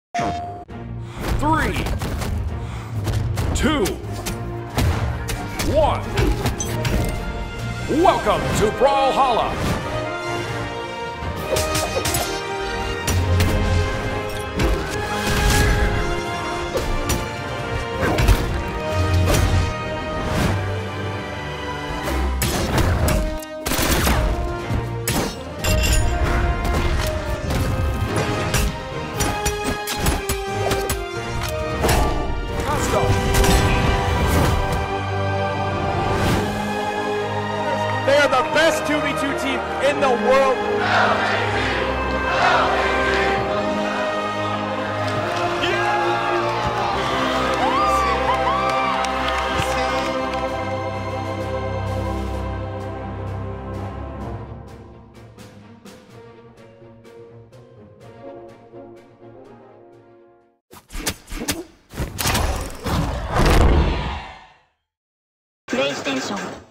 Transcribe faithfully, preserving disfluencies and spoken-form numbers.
Three, two, one. Welcome to Brawlhalla. They are the best two v two team in the world. PlayStation